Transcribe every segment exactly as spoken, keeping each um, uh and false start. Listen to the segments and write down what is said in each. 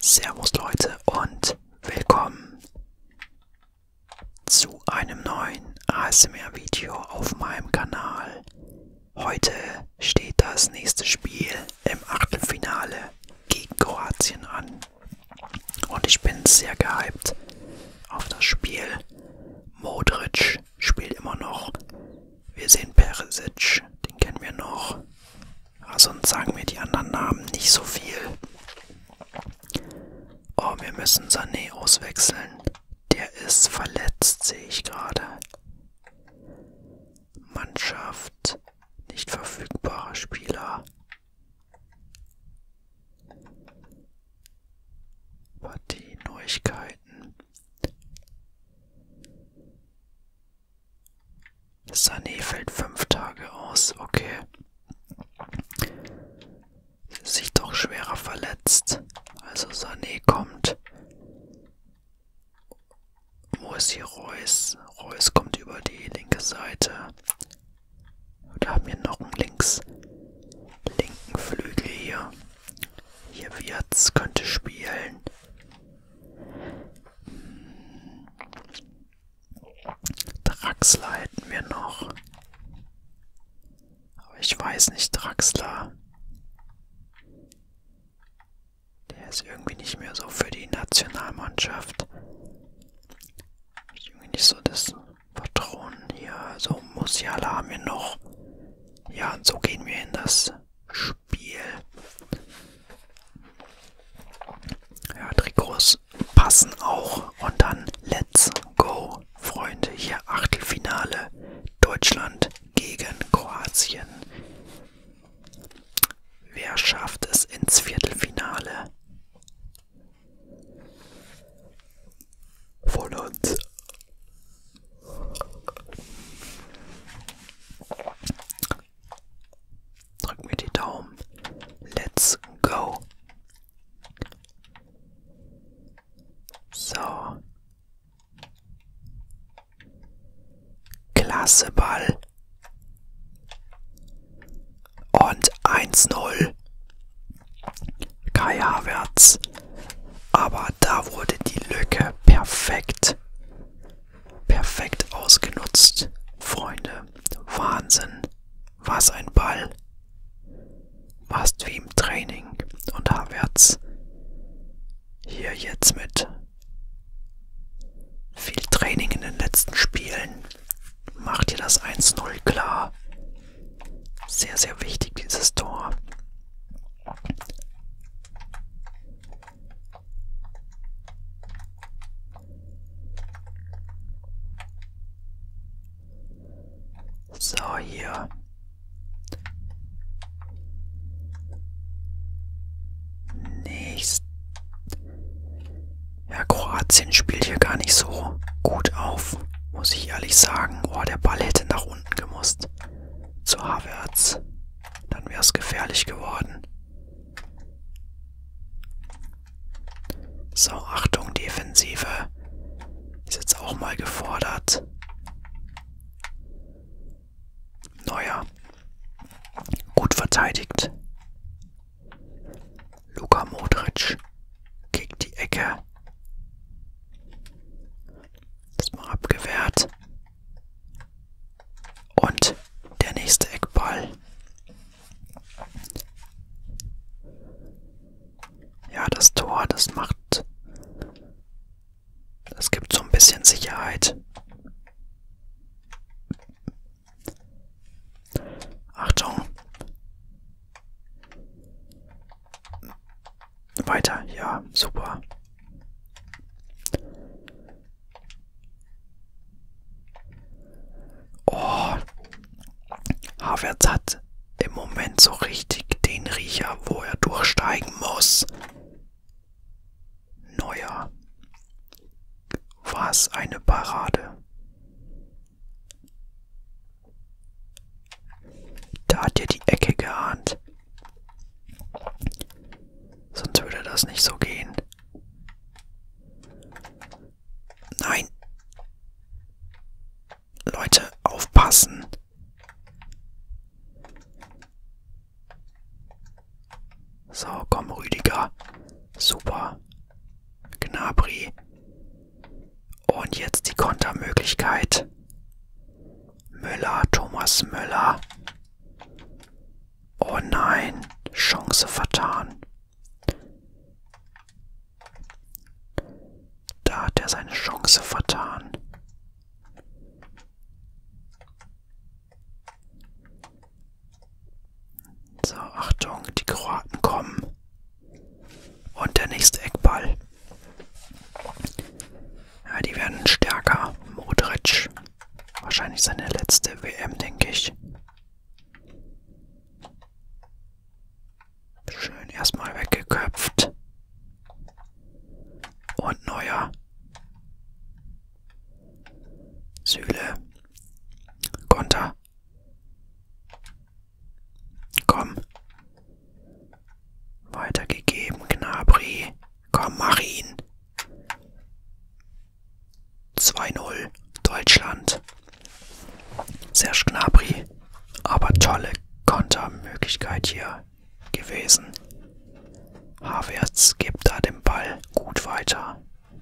Servus Leute und willkommen zu einem neuen A S M R-Video auf meinem Kanal. Heute steht das nächste Spiel im Achtelfinale gegen Kroatien an. Und ich bin sehr gehypt auf das Spiel. Modric spielt immer noch. Wir sehen Perisic, den kennen wir noch. Also sonst sagen mir die anderen Namen nicht so viel. Oh, wir müssen Sané auswechseln. Der ist verletzt, sehe ich gerade. Mannschaft, nicht verfügbarer Spieler. Partie, Neuigkeiten. Sané fällt fünf Tage aus, okay. Sich doch schwerer verletzt. Also Sané kommt. Wo ist hier Reus? Reus kommt über die linke Seite. Wir haben hier noch einen links, linken Flügel hier. Hier Wirtz könnte spielen. Draxler hätten wir noch. Aber ich weiß nicht, Draxler. Der ist irgendwie nicht mehr so für die Nationalmannschaft. Ich irgendwie nicht so das Vertrauen hier. So, Musiala haben wir noch. Ja, und so gehen wir in das Spiel. Ja, Trikots passen auch. Und dann let's go, Freunde. Hier Achtelfinale. Deutschland gegen Kroatien. Wer schafft es ins Viertelfinale? Von uns. Drück mir die Daumen. Let's go. So. Klasse Ball. Und eins null. Kai Havertz. Aber da wurde die Lücke perfekt, perfekt ausgenutzt, Freunde. Wahnsinn. Was ein Ball. Fast wie im Training. Und Havertz hier jetzt mit viel Training in den letzten Spielen macht hier das eins null klar. Sehr, sehr wichtig, dieses Tor. So, hier. Nächst. Ja, Kroatien spielt hier gar nicht so gut auf, muss ich ehrlich sagen. Oh, der Ball hätte nach unten gemusst. Zu Havertz. Dann wäre es gefährlich geworden. So, Achtung, Defensive. Ist jetzt auch mal gefordert. Neuer. Gut verteidigt. Luka Modric kriegt die Ecke. Ist mal abgewehrt. Und der nächste Eckball. Ja, das Tor, das macht... Das gibt so ein bisschen Sicherheit. Achtung. Weiter, ja, super. Oh, Havertz hat im Moment so richtig den Riecher, wo er durchsteigen muss. Neuer. Was eine Parade. Da hat er die Ecke geahnt. Sonst würde das nicht so gehen. Nein. Leute, aufpassen. So, komm, Rüdiger. Super. Gnabry. Und jetzt die Kontermöglichkeit. Müller, Thomas Müller. Oh nein, Chance vertan. Da hat er seine Chance vertan. So, Achtung, die Kroaten kommen. Und der nächste Eckball. Ja, die werden stärker. Modric. Wahrscheinlich seine letzte W M, denke ich. Schön erstmal weggeköpft. Und Neuer. Süle. Konter. Komm. Weitergegeben. Gnabry. Komm, mach ihn. zwei null. Deutschland. Serge Gnabry. Aber tolle Kontermöglichkeit hier gewesen. Havertz gibt da den Ball gut weiter.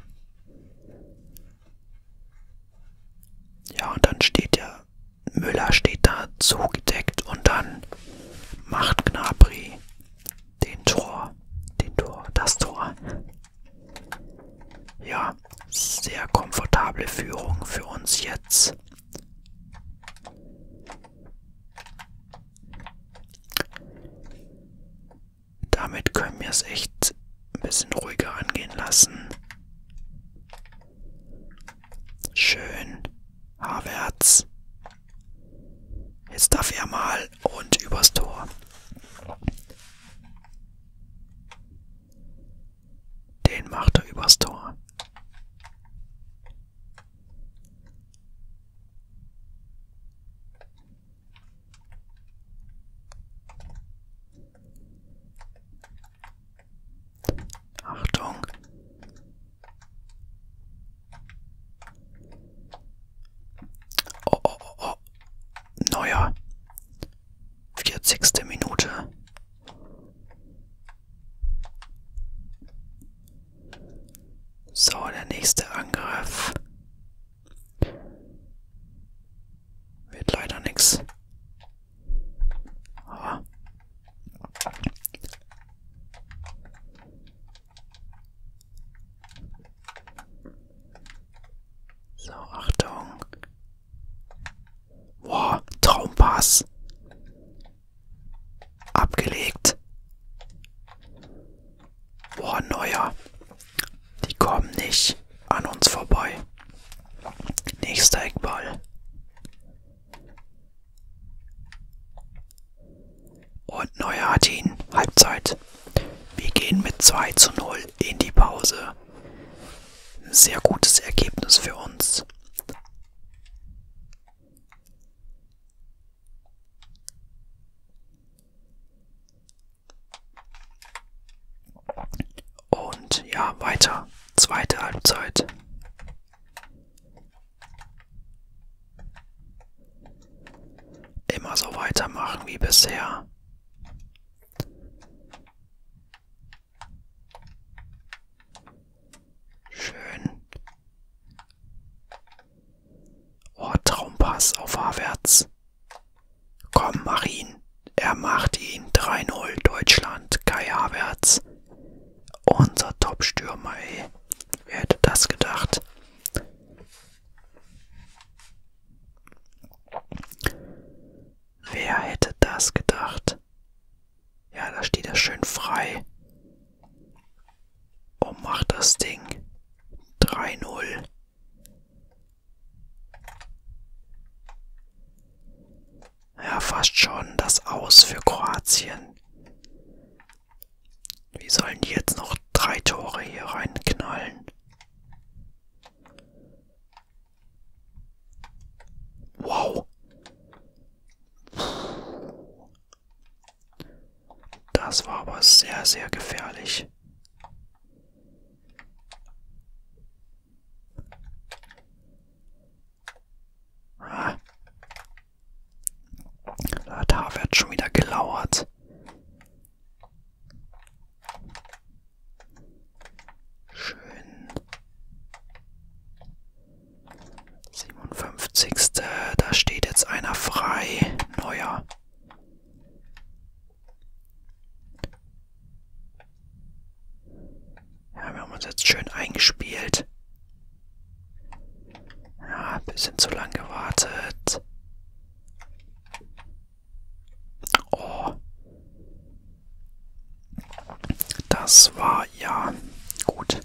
Ja, und dann steht der Müller steht da zugedeckt und dann macht Gnabry den Tor, den Tor, das Tor. Ja, sehr komfortable Führung für uns jetzt. Damit können wir es echt ein bisschen ruhiger angehen lassen. Schön. Havertz. Jetzt darf er mal und übers Tor. Den macht er übers Tor. Achtung. Oh, oh, oh, oh. Neuer. vierzigste Minute. So, der nächste Angriff. Wird leider nichts. Oh. So, Achtung. Wow, Traumpass. Abgelegt. Boah, Neuer. Die kommen nicht an uns vorbei. Nächster Eckball. Und Neuer hat ihn. Halbzeit. Wir gehen mit zwei zu null in die Pause. Ein sehr gutes Ergebnis für uns. Und ja, weiter. Zweite Halbzeit. Immer so weitermachen wie bisher. Schön. Oh, Traumpass auf Havertz. Komm, mach ihn. Er macht ihn. drei null Deutschland. Kai Havertz. Unser Top-Stürmer, ey. Wer hätte das gedacht? Wer hätte das gedacht? Ja, da steht er schön frei. Und macht das Ding. drei null. Ja, fast schon das Aus für Kroatien. Wie sollen die jetzt noch drei Tore hier reinknallen? Wow. Das war aber sehr, sehr gefährlich. Ah. Da hat Havertz schon wieder gelauert. uns jetzt schön eingespielt. Ja, ein bisschen zu lang gewartet. Oh. Das war ja gut.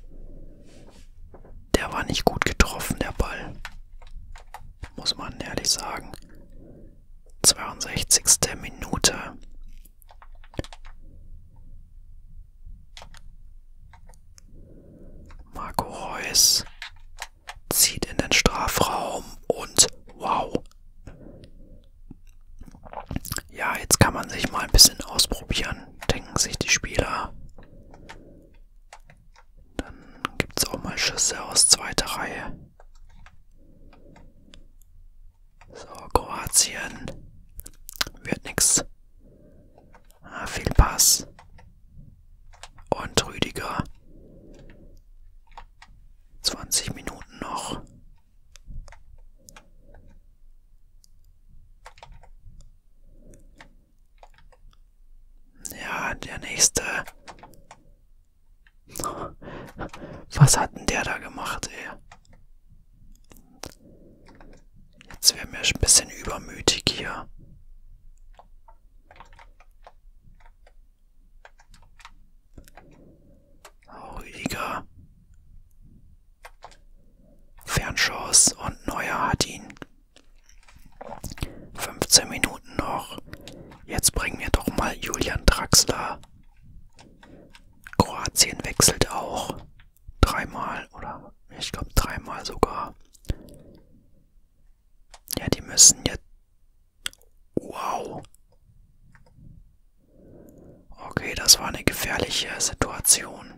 Der war nicht gut getroffen, der Ball. Muss man ehrlich sagen. zweiundsechzigste Minute. Marco Reus zieht in den Strafraum und wow. Ja, jetzt kann man sich mal ein bisschen ausprobieren, denken sich die Spieler. Dann gibt es auch mal Schüsse aus zweiter Reihe. So, Kroatien. Wird nix. Ah, viel Pass. Und Rüdiger. zwanzig Minuten noch. Ja, der nächste. Was hat denn der da gemacht, ey? Jetzt wäre mir ein bisschen übermütig hier. Oh, Rüdiger. Fernschuss und Neuer hat ihn. fünfzehn Minuten noch. Jetzt bringen wir doch mal Julian Draxler. Kroatien wechselt auch. Dreimal oder ich glaube dreimal sogar. Ja, die müssen jetzt... Wow. Okay, das war eine gefährliche Situation.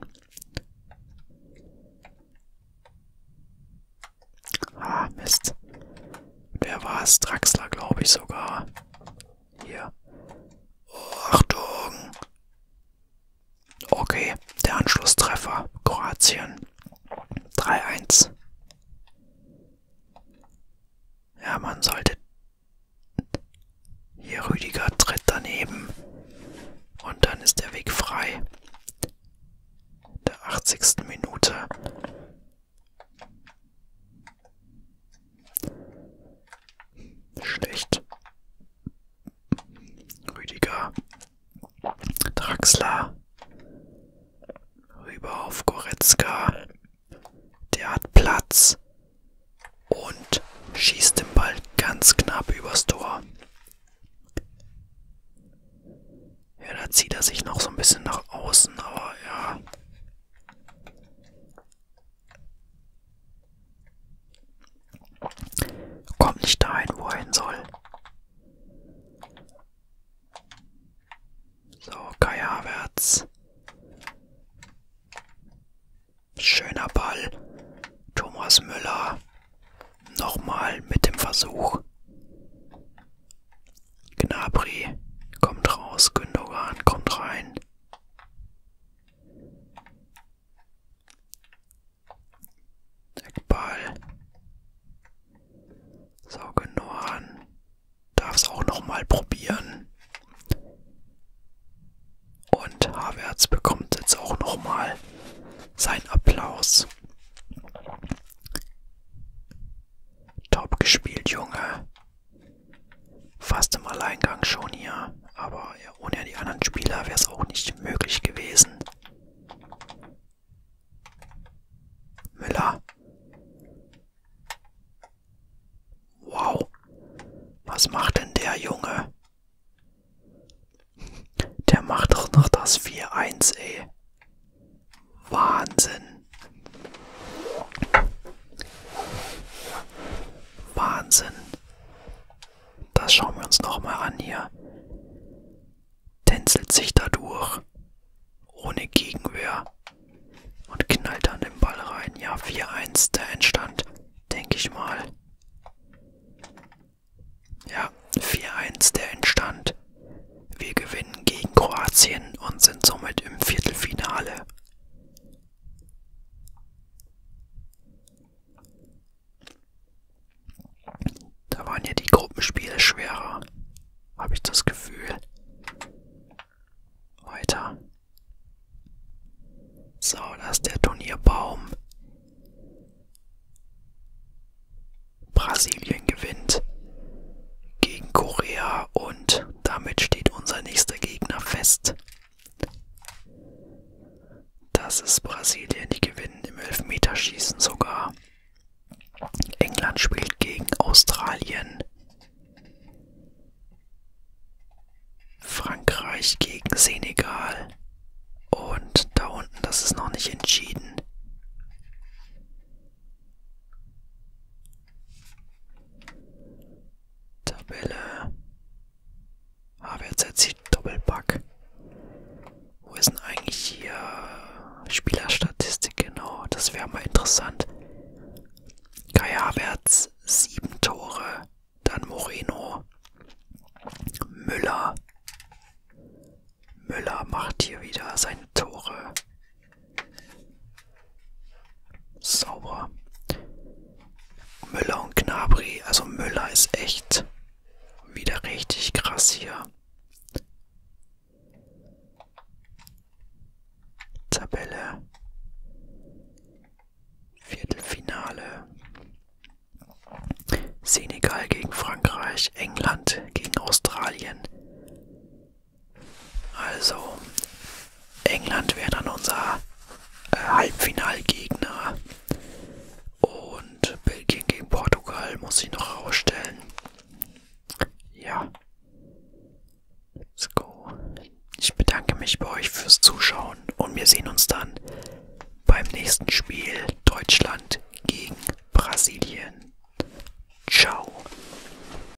Ah, Mist. Wer war es? Draxler, glaube ich sogar. Hier. Oh, Achtung. Okay, der Anschlusstreffer. Kroatien. drei eins. Ja, man sollte... Hier, Rüdiger tritt daneben. Und dann ist der Weg frei. Der achtzigsten Minute. Schlecht. Rüdiger. Draxler. Rüber auf Goretzka. Der hat Platz. Und schießt den Ball ganz knapp übers Tor. Ja, da zieht er sich noch so ein bisschen nach außen, aber ja. Kommt nicht dahin, wo er hin soll. So, Kai Havertz. Schöner Ball. Thomas Müller. Nochmal mit dem Versuch. Gnabry kommt raus. Gündogan kommt rein. Eckball. So, Gündogan darf es auch nochmal probieren. Und Havertz bekommt jetzt auch nochmal seinen Applaus. Top gespielt, Junge. Fast im Alleingang schon hier. Aber ja, ohne die anderen Spieler wäre es auch nicht möglich gewesen. Müller. Wow. Was macht denn der Junge? Der macht doch noch das vier eins, ey. Wahnsinn. Wahnsinn. Das schauen wir uns nochmal an hier. Tänzelt sich da durch. Ohne Gegenwehr. Und knallt dann den Ball rein. Ja, vier eins der Endstand. Denke ich mal. Ja, vier eins der Endstand. Wir gewinnen gegen Kroatien und sind somit im Viertelfinale. Da waren ja die Gruppenspiele schwerer, habe ich das Gefühl. Weiter. So, da ist der Turnierbaum. Brasilien gewinnt gegen Korea und damit steht unser nächster Gegner fest. Das ist Brasilien, die gewinnen im Elfmeterschießen sogar. England spielt gegen Australien. Frankreich gegen Senegal. Und da unten, das ist noch nicht entschieden. Tabelle. Havertz erzielt Doppelpack. Wo ist denn eigentlich hier Spielerstatistik? Genau, das wäre mal interessant. Kai Havertz, sieben Tore. Dann Moreno. Müller. Müller macht hier wieder seine Tore. Sauber. Müller und Gnabry. Also Müller ist echt wieder richtig krass hier. Tabelle. Viertelfinale. Senegal gegen Frankreich. England gegen Australien. Also, England wäre dann unser äh, Halbfinalgegner. Und Belgien gegen Portugal muss ich noch herausstellen. Ja. Let's go. Ich bedanke mich bei euch fürs Zuschauen und wir sehen uns dann beim nächsten Spiel Deutschland